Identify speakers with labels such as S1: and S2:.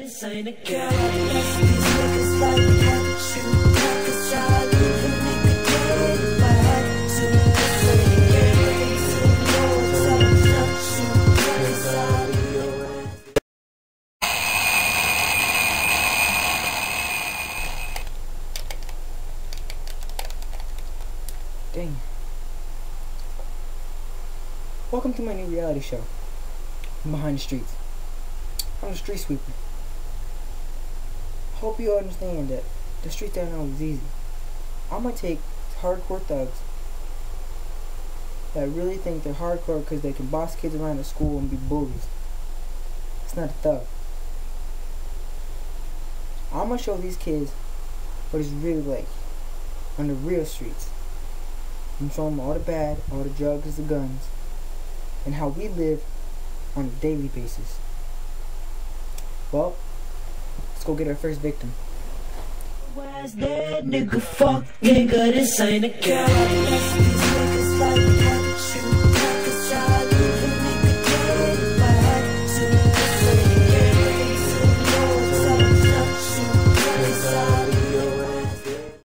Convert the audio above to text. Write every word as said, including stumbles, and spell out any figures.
S1: this ain't a girl. That's these niggas like what you talk is try to make a deal if I had to. This ain't a game, so no one's out to touch you. Cause I
S2: Dang. Welcome to my new reality show, Behind the Streets. I'm a street sweeper. Hope you understand that the streets I know is easy. I'm gonna take hardcore thugs that really think they're hardcore because they can boss kids around the school and be bullies. It's not a thug. I'm gonna show these kids what it's really like on the real streets. I'm showing them all the bad, all the drugs, the guns, and how we live on a daily basis. Well, let's go get our first victim.
S1: where's that nigga? Fuck nigga, this ain't a girl.